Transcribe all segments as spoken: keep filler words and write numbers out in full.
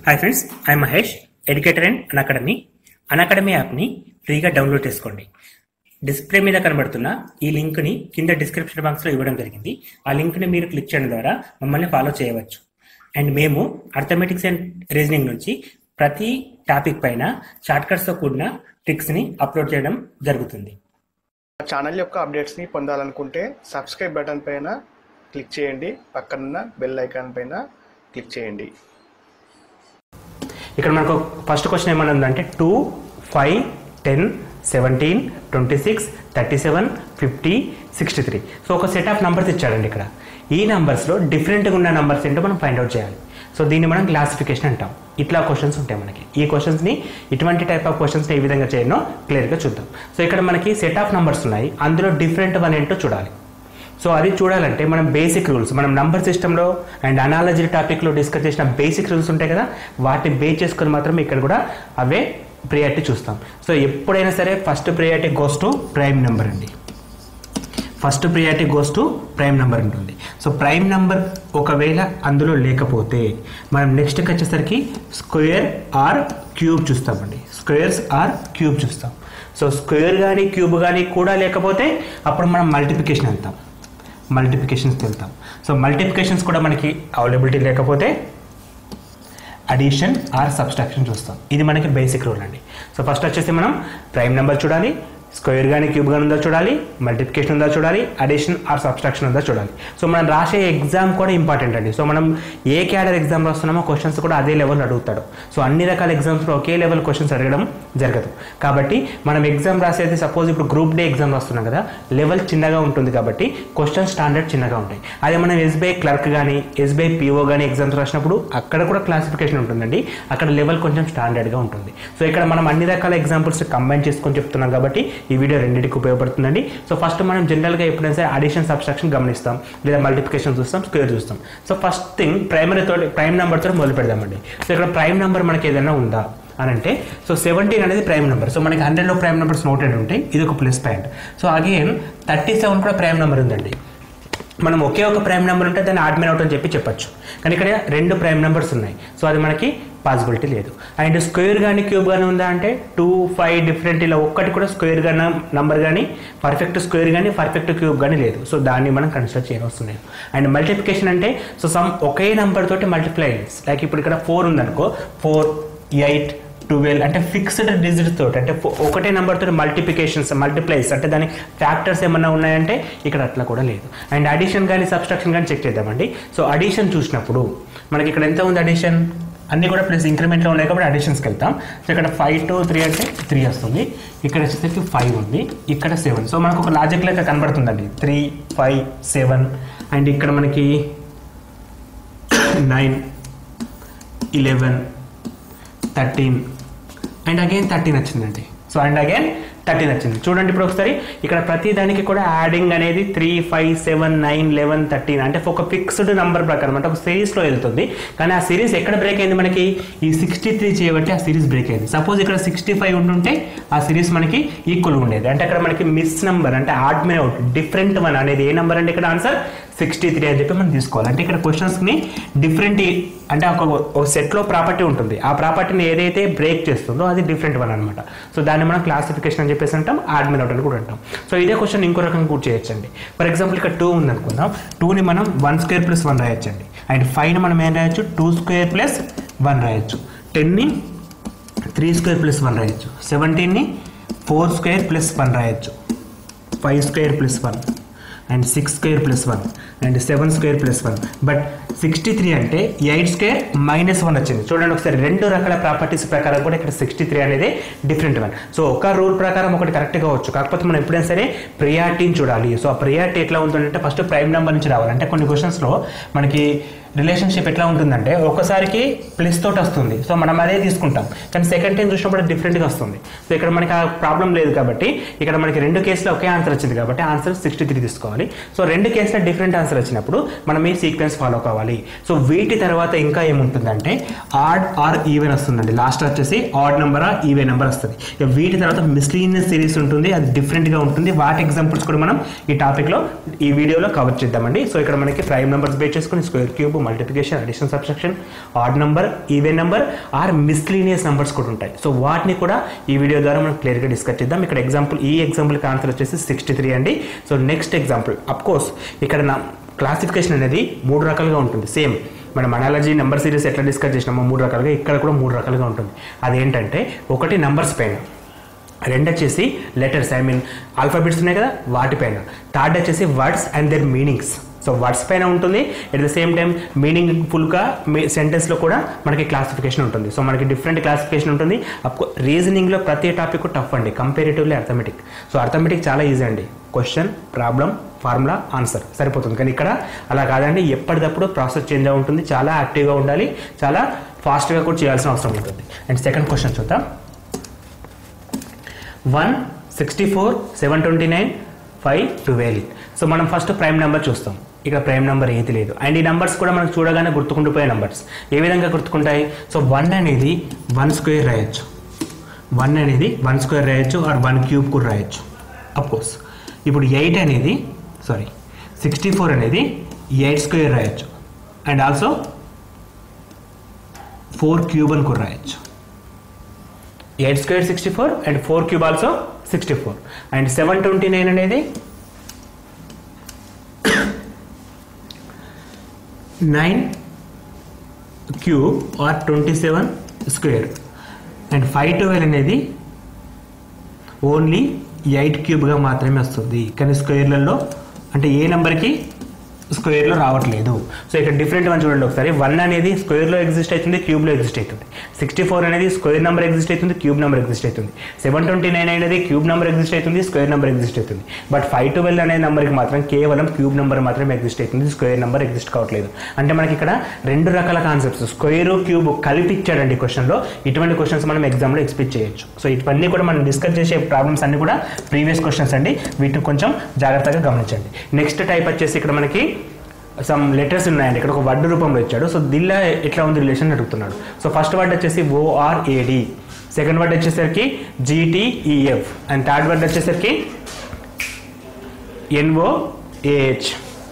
Hi friends, I Mahesh, educator and Unacademy. Unacademy యాప్ని ఫ్రీగా download చేసుకోండి. డిస్ప్లే మీద కనబడుతున్న ఈ లింక్ని కింద డిస్క్రిప్షన్ బాక్స్లో ఇవ్వడం జరిగింది. ఆ లింక్ని మీరు క్లిక్ చేయడం ద్వారా మమ్మల్ని ఫాలో చేయవచ్చు. అండ్ మేము అర్థమెటిక్స్ అండ్ రీజనింగ్ నుంచి ప్రతి టాపిక్ పైన షార్ట్కట్స్తో కూడిన ట్రిక్స్ని అప్లోడ్ చేయడం జరుగుతుంది. ఛానల్ యొక్క అప్డేట్స్ని పొందాలనుకుంటే సబ్స్క్రైబ్ బటన్ పైన క్లిక్ చేయండి, పక్కనున్న బెల్ ఐకాన్ పైన క్లిక్ చేయండి. ఇక్కడ మనకు ఫస్ట్ క్వశ్చన్ ఏమన్నా ఉందంటే two five ten seventeen twenty six thirty seven fifty sixty three so ఒక సెట్ ఆఫ్ నెంబర్స్ ఇచ్చాడండి. ఇక్కడ ఈ నెంబర్స్లో డిఫరెంట్గా ఉన్న నెంబర్స్ ఏంటో మనం ఫైండ్ అవుట్ చేయాలి. సో దీన్ని మనం క్లాసిఫికేషన్ అంటాం. ఇట్లా క్వశ్చన్స్ ఉంటాయి మనకి. ఈ క్వశ్చన్స్ని ఇటువంటి టైప్ ఆఫ్ క్వశ్చన్స్ని ఏ విధంగా చేయనో క్లియర్గా చూద్దాం. సో ఇక్కడ మనకి సెట్ ఆఫ్ నెంబర్స్ ఉన్నాయి, అందులో డిఫరెంట్ వన్ ఏంటో చూడాలి. సో అది చూడాలంటే మనం బేసిక్ రూల్స్, మనం నంబర్ సిస్టంలో అండ్ అనాలజీ టాపిక్లో డిస్కస్ చేసిన బేసిక్ రూల్స్ ఉంటాయి కదా, వాటిని బేస్ చేసుకొని మాత్రం ఇక్కడ కూడా అవే ప్రియారిటీ చూస్తాం. సో ఎప్పుడైనా సరే first priority goes to prime number అండి. First priority goes to prime number ఉంటుంది. సో ప్రైమ్ నెంబర్ ఒకవేళ అందులో లేకపోతే మనం నెక్స్ట్కి వచ్చేసరికి స్క్వేర్ ఆర్ క్యూబ్ చూస్తామండి. స్క్వేర్స్ ఆర్ క్యూబ్ చూస్తాం. సో స్క్వేర్ కానీ క్యూబ్ కానీ కూడా లేకపోతే అప్పుడు మనం మల్టిప్లికేషన్ వెళ్తాం. మల్టిప్లికేషన్స్కి వెళ్తాం. సో మల్టిప్లికేషన్స్ కూడా మనకి అవైలబిలిటీ లేకపోతే అడిషన్ ఆర్ సబ్స్ట్రాక్షన్ చూస్తాం. ఇది మనకి బేసిక్ రూల్ అండి. సో ఫస్ట్ వచ్చేసి మనం ప్రైమ్ నెంబర్ చూడాలి, స్క్వేర్ కానీ క్యూబ్ కానీ ఉందా చూడాలి, మల్టిప్లికేషన్ ఉందా చూడాలి, అడిషన్ ఆర్ సబ్స్ట్రాక్షన్ ఉందా చూడాలి. సో మనం రాసే ఎగ్జామ్ కూడా ఇంపార్టెంట్ అండి. సో మనం ఏ క్యాడర్ ఎగ్జామ్ రాస్తున్నామో క్వశ్చన్స్ కూడా అదే లెవెల్ అడుగుతాడు. సో అన్ని రకాల ఎగ్జామ్స్లో ఒకే లెవెల్ క్వశ్చన్స్ అడగడం జరగదు. కాబట్టి మనం ఎగ్జామ్ రాసేది సపోజ్ ఇప్పుడు గ్రూప్ డే ఎగ్జామ్ రాస్తున్నాం కదా, లెవెల్ చిన్నగా ఉంటుంది కాబట్టి క్వశ్చన్ స్టాండర్డ్ చిన్నగా ఉంటాయి. అదే మనం ఎస్బీఐ క్లర్క్ కానీ ఎస్బీఐ పీఓ కానీ ఎగ్జామ్స్ రాసినప్పుడు అక్కడ కూడా క్లాసిఫికేషన్ ఉంటుందండి. అక్కడ లెవెల్ కొంచెం స్టాండర్డ్గా ఉంటుంది. సో ఇక్కడ మనం అన్ని రకాల ఎగ్జాంపుల్స్ కంబైన్ చేసుకొని చెప్తున్నాం కాబట్టి ఈ వీడియో రెండింటికి ఉపయోగపడుతుందండి. సో ఫస్ట్ మనం జనరల్గా ఎప్పుడైనా సరే అడిషన్ సబ్స్ట్రాక్షన్ గమనిస్తాం, లేదా మల్టిప్లికేషన్ చూస్తాం, స్క్వేర్ చూస్తాం. సో ఫస్ట్ థింగ్ ప్రైమరీతో ప్రైమ్ నెంబర్తో మొదలు పెడదామండి. సో ఇక్కడ ప్రైమ్ నెంబర్ మనకి ఏదైనా ఉందా అని అంటే, సో సెవెంటీన్ అనేది ప్రైమ్ నెంబర్. సో మనకి హండ్రెడ్లో ప్రైమ్ నెంబర్స్ నోటెడ్ ఉంటాయి, ఇది ఒక plus point. So again thirty seven కూడా ప్రైమ్ నెంబర్ ఉందండి. మనం ఒకే ఒక ప్రైమ్ నెంబర్ ఉంటే దాన్ని ఆడ్ మెన్ అవుట్ అని చెప్పి చెప్పచ్చు. కానీ ఇక్కడ రెండు ప్రైమ్ నెంబర్స్ ఉన్నాయి, సో అది మనకి పాసిబిలిటీ లేదు. అండ్ స్క్వేర్ కానీ క్యూబ్ కానీ ఉందా అంటే టూ ఫైవ్ డిఫరెంట్ ఇలా ఒక్కటి కూడా స్క్వేర్ గా నెంబర్ కానీ పర్ఫెక్ట్ స్క్వేర్ కానీ పర్ఫెక్ట్ క్యూబ్ కానీ లేదు. సో దాన్ని మనం కన్సిడర్ చేయవస్తుంది. అండ్ మల్టిప్లికేషన్ అంటే సో సమ్ ఒకే నెంబర్ తోటి మల్టిప్లై, లైక్ ఇప్పుడు ఇక్కడ ఫోర్ ఉందనుకో, ఫోర్ ఎయిట్ ట్వెల్వ్ అంటే ఫిక్స్డ్ డిజిట్ తోటి, అంటే ఒకటే నెంబర్ తోటి మల్టిప్లికేషన్స్ మల్టిప్లైస్ అంటే దాని ఫ్యాక్టర్స్ ఏమన్నా ఉన్నాయంటే ఇక్కడ అట్లా కూడా లేదు. అండ్ అడిషన్ కానీ సబ్స్ట్రాక్షన్ కానీ చెక్ చేద్దామండి. సో అడిషన్ చూసినప్పుడు మనకి ఇక్కడ ఎంత ఉంది అడిషన్, అన్నీ కూడా ప్లస్ ఇంక్రిమెంట్లో ఉన్నాయి కాబట్టి అడిషన్స్కి వెళ్తాం. సో ఇక్కడ ఫైవ్ టు త్రీ అంటే త్రీ వస్తుంది, ఇక్కడ వచ్చేసరికి ఫైవ్ ఉంది, ఇక్కడ సెవెన్. సో మనకు ఒక లాజిక్ లెక్క కనబడుతుందండి, త్రీ ఫైవ్ సెవెన్. అండ్ ఇక్కడ మనకి nine eleven thirteen and again thirteen వచ్చిందండి. సో అండ్ అగైన్ థర్టీన్ వచ్చింది. చూడండి ఇప్పుడు ఒకసారి ఇక్కడ ప్రతి దానికి కూడా యాడింగ్ అనేది three five seven nine eleven thirteen అంటే ఒక ఫిక్స్డ్ నెంబర్ ప్రకారం అంటే ఒక సిరీస్లో వెళ్తుంది. కానీ ఆ సిరీస్ ఎక్కడ బ్రేక్ అయింది మనకి, ఈ సిక్స్టీ త్రీ చేయబట్టి ఆ సిరీస్ బ్రేక్ అయింది. సపోజ్ ఇక్కడ సిక్స్టీ ఫైవ్ ఉంటుంటే ఆ సిరీస్ మనకి ఈక్వల్ ఉండేది. అంటే అక్కడ మనకి మిస్ నెంబర్ అంటే odd men out different one అనేది ఏ నెంబర్ అంటే ఇక్కడ ఆన్సర్ సిక్స్టీ త్రీ అని చెప్పి మనం తీసుకోవాలి. అంటే ఇక్కడ క్వశ్చన్స్ని డిఫరెంట్ అంటే ఒక ఒక సెట్లో ప్రాపర్టీ ఉంటుంది, ఆ ప్రాపర్టీని ఏదైతే బ్రేక్ చేస్తుందో అది డిఫరెంట్ వన్ అనమాట. సో దాన్ని మనం క్లాసిఫికేషన్ అని చెప్పేసి అంటాం, యాడ్ మెన్ అవుట్ అని కూడా అంటాం. సో ఇదే క్వశ్చన్ ఇంకో రకంగా కూడా చేయొచ్చండి. ఫర్ ఎగ్జాంపుల్ ఇక్కడ టూ ఉంది అనుకుందాం, టూని మనం వన్ స్క్వేర్ ప్లస్ వన్ రాయొచ్చండి. అండ్ ఫైవ్ని మనం ఏం రాయొచ్చు, టూ స్క్వేర్ ప్లస్ వన్ రాయొచ్చు. టెన్ని త్రీ స్క్వేర్ ప్లస్ వన్ రాయొచ్చు. సెవెంటీన్ని ఫోర్ స్క్వేర్ ప్లస్ వన్ రాయొచ్చు. Five square plus one and six square plus one and seven square plus one. But sixty three అంటే ఎయిట్ స్క్వేర్ మైనస్ వన్ వచ్చింది. చూడండి ఒకసారి, రెండు రకాల ప్రాపర్టీస్ ప్రకారం కూడా ఇక్కడ సిక్స్టీ త్రీ అనేది డిఫరెంట్ వన్. సో ఒక రూల్ ప్రకారం ఒకటి కరెక్ట్గా వచ్చు, కాకపోతే మనం ఎప్పుడైనా సరే ప్రియారిటీని చూడాలి. సో ఆ ప్రియారిటీ ఎట్లా ఉంటుందంటే ఫస్ట్ ప్రైమ్ నెంబర్ నుంచి రావాలి. అంటే కొన్ని క్వశ్చన్స్లో మనకి రిలేషన్షిప్ ఎట్లా ఉంటుందంటే ఒకసారికి ప్లస్ తోటి వస్తుంది, సో మనం అదే తీసుకుంటాం. కానీ సెకండ్ టైం చూసినప్పుడు డిఫరెంట్గా వస్తుంది. సో ఇక్కడ మనకి ఆ ప్రాబ్లం లేదు కాబట్టి ఇక్కడ మనకి రెండు కేసులో ఒకే ఆన్సర్ వచ్చింది కాబట్టి ఆన్సర్ సిక్స్టీ త్రీ తీసుకోవాలి. సో రెండు కేసులో డిఫరెంట్ ఆన్సర్ వచ్చినప్పుడు మనం ఈ సీక్వెన్స్ ఫాలో కావాలి. సో వీటి తర్వాత ఇంకా ఏముంటుందంటే ఆడ్ ఆర్ ఈవెన్ వస్తుందండి. లాస్ట్ వచ్చేసి odd number or even number వస్తుంది. ఇక వీటి తర్వాత మిస్లీనియస్ సిరీస్ ఉంటుంది, అది డిఫరెంట్గా ఉంటుంది. వాటి ఎగ్జాంపుల్స్ కూడా మనం ఈ టాపిక్లో ఈ వీడియోలో కవర్ చేద్దామండి. సో ఇక్కడ మనకి ప్రైమ్ నెంబర్స్ బేస్ చేసుకుని square cube multiplication, addition, subtraction, odd number, even number or miscellaneous numbers కూడా ఉంటాయి. సో వాటిని కూడా ఈ వీడియో ద్వారా మనం క్లియర్గా డిస్కస్ చేద్దాం. ఇక్కడ ఎగ్జాంపుల్ ఈ ఎగ్జాంపుల్కి ఆన్సర్ వచ్చేసి సిక్స్టీ త్రీ అండి. So next example of course ఇక్కడ నా క్లాసిఫికేషన్ అనేది మూడు రకాలుగా ఉంటుంది. సేమ్ మనం అనాలజీ నెంబర్ సిరీస్ ఎట్లా డిస్కస్ చేసినామో మూడు రకాలుగా ఇక్కడ కూడా మూడు రకాలుగా ఉంటుంది. అదేంటంటే ఒకటి నంబర్స్ పైన, రెండు వచ్చేసి లెటర్స్ ఐ మీన్ ఆల్ఫాబెట్స్ ఉన్నాయి కదా వాటిపైన, థర్డ్ వచ్చేసి words and their meanings. So words పైన ఉంటుంది, ఎట్ ద సేమ్ టైం మీనింగ్ఫుల్గా సెంటెన్స్లో కూడా మనకి క్లాసిఫికేషన్ ఉంటుంది. సో మనకి డిఫరెంట్ క్లాసిఫికేషన్ ఉంటుంది. అప్కో రీజనింగ్లో ప్రతి టాపిక్ టఫ్ అండి, కంపారిటివ్లీ అర్థమెటిక్. సో అర్థమెటిక్ చాలా ఈజీ అండి, క్వశ్చన్, ప్రాబ్లం, ఫార్ములా, ఆన్సర్ సరిపోతుంది. కానీ ఇక్కడ అలా కాదండి, ఎప్పటికప్పుడు ప్రాసెస్ చేంజ్ అయి ఉంటుంది, చాలా యాక్టివ్గా ఉండాలి, చాలా ఫాస్ట్గా కూడా చేయాల్సిన అవసరం ఉంటుంది. అండ్ సెకండ్ క్వశ్చన్ చూద్దాం. One sixty four seven twenty nine five twelve. So మనం ఫస్ట్ ప్రైమ్ నెంబర్ చూస్తాం. ఇక్కడ ప్రైమ్ నెంబర్ ఏది లేదు. అండ్ ఈ నెంబర్స్ కూడా మనం చూడగానే గుర్తుకుండిపోయే నెంబర్స్. ఏ విధంగా గుర్తుకుంటాయి? సో వన్ అనేది వన్ స్క్వేర్ రాయొచ్చు, వన్ అనేది వన్ స్క్వేర్ రాయొచ్చు ఆర్ వన్ క్యూబ్ కూడా రాయొచ్చు అఫ్కోర్స్. ఇప్పుడు ఎయిట్ అనేది సారీ సిక్స్టీ ఫోర్ అనేది ఎయిట్ స్క్వేర్ రాయొచ్చు అండ్ ఆల్సో ఫోర్ క్యూబ్ అని కూడా రాయొచ్చు. Eight square sixty four and four cube also sixty four. And seven twenty nine అనేది nine cube or twenty seven square. And five twelve అనేది only eight క్యూబ్గా మాత్రమే వస్తుంది, కానీ స్క్వేర్లలో అంటే ఏ నెంబర్కి స్క్వేర్లో రావట్లేదు. సో ఇక్కడ డిఫరెంట్ వన్ చూడండి ఒకసారి. వన్ అనేది స్క్వేర్లో ఎగ్జిస్ట్ అవుతుంది, క్యూబ్లో ఎగ్జిస్ట్ అవుతుంది. సిక్స్టీ ఫోర్ అనేది స్క్వేర్ నెంబర్ ఎగ్జిస్ట్ అవుతుంది, క్యూబ్ నెంబర్ ఎగ్జిస్ట్ అవుతుంది. సెవెన్ ట్వంటీ నైన్ అనేది క్యూబ్ నెంబర్ ఎగ్జిస్ట్ అవుతుంది, స్క్వేర్ నెంబర్ ఎగ్జిస్ట్ అవుతుంది. బట్ ఫైవ్ ట్వెల్వ్ అనే నెంబర్కి మాత్రం కేవలం క్యూబ్ నెంబర్ మాత్రమే ఎగ్జిస్ట్ అవుతుంది, స్క్వేర్ నెంబర్ ఎగ్జిస్ట్ కావట్లేదు. అంటే మనకి ఇక్కడ రెండు రకాల కాన్సెప్ట్స్ స్క్వేర్ క్యూబ్ కలిపి ఇచ్చాడండి క్వశ్చన్లో. ఇటువంటి క్వశ్చన్స్ మనం ఎగ్జామ్లో ఎక్స్పెక్ట్ చేయొచ్చు. సో ఇవన్నీ కూడా మనం డిస్కస్ చేసే ప్రాబ్లమ్స్ అన్ని కూడా ప్రీవియస్ క్వశ్చన్స్ అండి, వీటిని కొంచెం జాగ్రత్తగా గమనించండి. నెక్స్ట్ టైప్ వచ్చేసి ఇక్కడ మనకి సమ్ లెటర్స్ ఉన్నాయండి. ఇక్కడ ఒక వర్డ్ రూపంలో ఇచ్చాడు. సో దీనిలో ఎట్లా ఉంది రిలేషన్ అడుగుతున్నాడు. సో ఫస్ట్ వర్డ్ వచ్చేసి ఓఆర్ఏడి, సెకండ్ వర్డ్ వచ్చేసరికి జీటీఈఎఫ్ అండ్ థర్డ్ వర్డ్ వచ్చేసరికి ఎన్ఓఏహెచ్,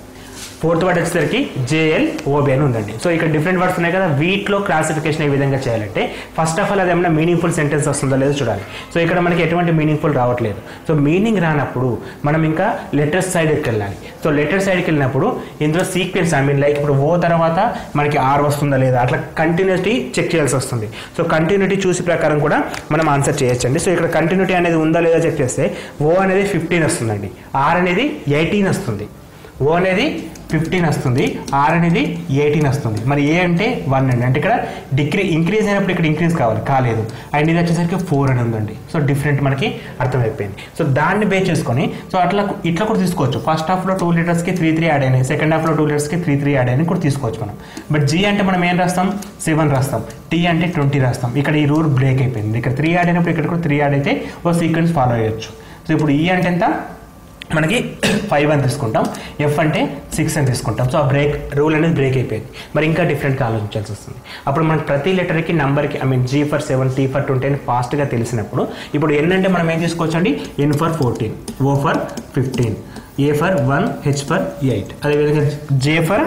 ఫోర్త్ వర్డ్ వచ్చేసరికి జేఎల్ఓబి అని ఉందండి. సో ఇక్కడ డిఫరెంట్ వర్డ్స్ ఉన్నాయి కదా, వీటిలో క్లాసిఫికేషన్ ఏ విధంగా చేయాలంటే ఫస్ట్ ఆఫ్ ఆల్ అది ఏమైనా మీనింగ్ఫుల్ సెంటెన్స్ వస్తుందో లేదో చూడాలి. సో ఇక్కడ మనకి ఎటువంటి మీనింగ్ఫుల్ రావట్లేదు. సో మీనింగ్ రానప్పుడు మనం ఇంకా లెటర్స్ సైడ్కి వెళ్ళాలి. సో లెటర్ సైడ్కి వెళ్ళినప్పుడు ఇందులో సీక్వెన్స్ ఐ మీన్ లైక్ ఇప్పుడు ఓ తర్వాత మనకి ఆర్ వస్తుందా లేదా అట్లా కంటిన్యూటీ చెక్ చేయాల్సి వస్తుంది. సో కంటిన్యూటీ చూసి ప్రకారం కూడా మనం ఆన్సర్ చేయొచ్చండి. సో ఇక్కడ కంటిన్యూటీ అనేది ఉందా లేదా చెక్ చేస్తే ఓ అనేది ఫిఫ్టీన్ వస్తుందండి, ఆర్ అనేది ఎయిటీన్ వస్తుంది, ఓ అనేది ఫిఫ్టీన్ వస్తుంది, ఆర్ అనేది ఎయిటీన్ వస్తుంది. మరి ఏ అంటే వన్ అండి, అంటే ఇక్కడ డిక్రీ ఇంక్రీజ్ అయినప్పుడు ఇక్కడ ఇంక్రీజ్ కావాలి, కాలేదు. అండ్ ఇది వచ్చేసరికి ఫోర్ అని ఉందండి. సో డిఫరెంట్ మనకి అర్థమైపోయింది. సో దాన్ని బేస్ చేసుకొని సో అట్లా ఇట్లా కూడా తీసుకోవచ్చు. ఫస్ట్ హాఫ్లో టూ లీటర్స్కి త్రీ త్రీ యాడ్ అయినాయి, సెకండ్ హాఫ్లో టూ లీటర్స్కి త్రీ త్రీ యాడ్ అయినాయి కూడా తీసుకోవచ్చు మనం. బట్ జీ అంటే మనం ఏం రాస్తాం, సెవెన్ రాస్తాం, టీ అంటే ట్వంటీ రాస్తాం. ఇక్కడ ఈ రూల్ బ్రేక్ అయిపోయింది. ఇక్కడ త్రీ యాడ్ అయినప్పుడు ఇక్కడ కూడా త్రీ యాడ్ అయితే ఓ సీక్వెన్స్ ఫాలో అయ్యొచ్చు. సో ఇప్పుడు ఈ అంటే ఎంత మనకి ఫైవ్ అని తీసుకుంటాం, ఎఫ్ అంటే సిక్స్ అని తీసుకుంటాం. సో ఆ బ్రేక్ రూల్ అనేది బ్రేక్ అయిపోయింది. మరి ఇంకా డిఫరెంట్గా ఆలోచించాల్సి వస్తుంది. అప్పుడు మనకి ప్రతి లెటర్కి నెంబర్కి I mean G for seven, T for twenty అని ఫాస్ట్గా తెలిసినప్పుడు ఇప్పుడు ఎన్ అంటే మనం ఏం తీసుకోవచ్చండి, N for fourteen, O for fifteen, A for one, H for eight, అదేవిధంగా జే ఫర్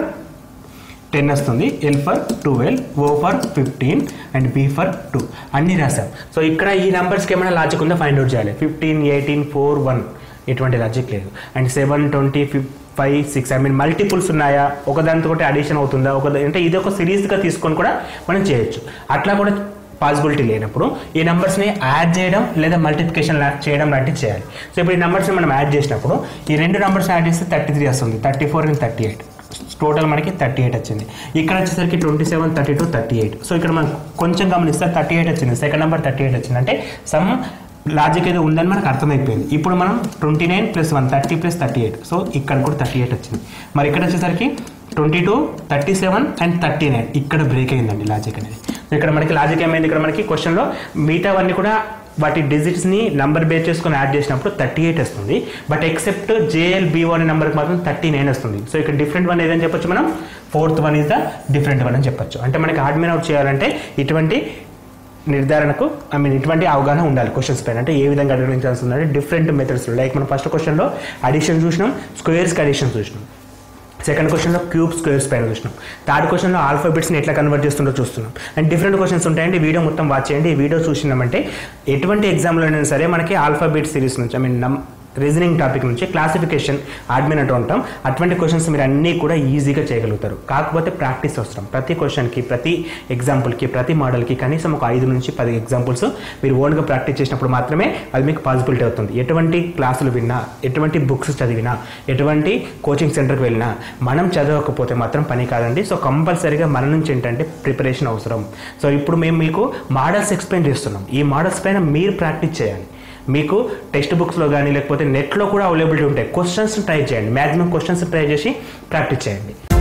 టెన్ వస్తుంది, L for twelve, O for fifteen and B for two అన్నీ రాసాం. సో ఇక్కడ ఈ నెంబర్స్కి ఏమైనా లాజిక్ ఉందో ఫైండ్ అవుట్ చేయాలి. ఫిఫ్టీన్, ఎయిటీన్, ఫోర్, వన్ ఎటువంటి లాజిక్ లేదు. And seven, twenty, fif five, six I mean multiples ఉన్నాయా, ఒకదానితో ఒకటి అడిషన్ అవుతుందా, ఒక అంటే ఇది ఒక సిరీస్గా తీసుకొని కూడా మనం చేయొచ్చు. అట్లా కూడా పాసిబిలిటీ లేనప్పుడు ఈ నెంబర్స్ని యాడ్ చేయడం లేదా మల్టిప్లికేషన్ చేయడం లాంటివి చేయాలి. సో ఇప్పుడు ఈ నెంబర్స్ని మనం యాడ్ చేసినప్పుడు ఈ రెండు నెంబర్స్ యాడ్ చేస్తే థర్టీ త్రీ వస్తుంది, thirty four and thirty eight total మనకి థర్టీ ఎయిట్ వచ్చింది. ఇక్కడ వచ్చేసరికి twenty seven, thirty two, thirty eight. So ఇక్కడ మనం కొంచెం గమనిస్తే థర్టీ ఎయిట్ వచ్చింది, సెకండ్ నెంబర్ థర్టీ ఎయిట్ వచ్చింది, అంటే సమ్ లాజిక్ ఏదో ఉందని మనకు అర్థమైపోయింది. ఇప్పుడు మనం twenty nine plus one thirty plus thirty eight, so ఇక్కడ కూడా థర్టీ ఎయిట్ వచ్చింది. మరి ఇక్కడ వచ్చేసరికి twenty two, thirty seven and thirty nine ఇక్కడ బ్రేక్ అయిందండి లాజిక్ అనేది. సో ఇక్కడ మనకి లాజిక్ ఏమైంది, ఇక్కడ మనకి క్వశ్చన్లో మిగతావన్నీ కూడా వాటి డిజిట్స్ని నెంబర్ బేస్ చేసుకొని యాడ్ చేసినప్పుడు థర్టీ ఎయిట్ వస్తుంది, బట్ ఎక్సెప్ట్ జేఎల్బిఓ అనే నెంబర్కి మాత్రం థర్టీ నైన్ వస్తుంది. సో ఇక్కడ డిఫరెంట్ వన్ ఏదని చెప్పొచ్చు మనం, fourth one is the different one అని చెప్పొచ్చు. అంటే మనకి హార్డ్ మెయిన్ అవుట్ చేయాలంటే ఇటువంటి నిర్ధారణకు ఐ మీన్ ఇటువంటి అవగాహన ఉండాలి క్వశ్చన్స్ పైన. అంటే ఏ విధంగా అడగడానికి ఉందంటే డిఫరెంట్ మెథడ్స్. లైక్ మనం ఫస్ట్ క్వశ్చన్లో అడిషన్ చూసినాం, స్క్వేర్స్కి అడిషన్ చూసినాం. సెకండ్ క్వశ్చన్లో క్యూబ్ స్క్వేర్స్ పైన చూసినాం. థర్డ్ క్వశ్చన్లో ఆల్ఫాబెట్స్ని ఎట్లా కన్వర్ట్ చేస్తుందో చూస్తున్నాం. అండ్ డిఫరెంట్ క్వశ్చన్స్ ఉంటాయండి. వీడియో మొత్తం వాచ్ చేయండి. ఈ వీడియో చూసినామంటే ఎటువంటి ఎగ్జామ్లో అయినా సరే మనకి ఆల్ఫాబెట్ సిరీస్ నుంచి ఐ మీన్ నమ్ రీజనింగ్ టాపిక్ నుంచి క్లాసిఫికేషన్ అడ్మిన్ అంటూ ఉంటాం. అటువంటి క్వశ్చన్స్ మీరు అన్నీ కూడా ఈజీగా చేయగలుగుతారు. కాకపోతే ప్రాక్టీస్ అవసరం. ప్రతి క్వశ్చన్కి, ప్రతి ఎగ్జాంపుల్కి, ప్రతి మోడల్కి కనీసం ఒక ఐదు నుంచి పది ఎగ్జాంపుల్స్ మీరు ఓన్గా ప్రాక్టీస్ చేసినప్పుడు మాత్రమే అది మీకు పాసిబిలిటీ అవుతుంది. ఎటువంటి క్లాసులు విన్నా, ఎటువంటి బుక్స్ చదివినా, ఎటువంటి కోచింగ్ సెంటర్కి వెళ్ళినా మనం చదవకపోతే మాత్రం పని కాదండి. సో కంపల్సరీగా మన నుంచి ఏంటంటే ప్రిపరేషన్ అవసరం. సో ఇప్పుడు మేము మీకు మోడల్స్ ఎక్స్ప్లెయిన్ చేస్తున్నాం. ఈ మోడల్స్ పైన మీరు ప్రాక్టీస్ చేయాలి. మీకు టెక్స్ట్ బుక్స్లో కానీ లేకపోతే నెట్లో కూడా అవైలబిలిటీ ఉంటాయి. క్వశ్చన్స్ ట్రై చేయండి. మ్యాక్సిమం క్వశ్చన్స్ ట్రై చేసి ప్రాక్టీస్ చేయండి.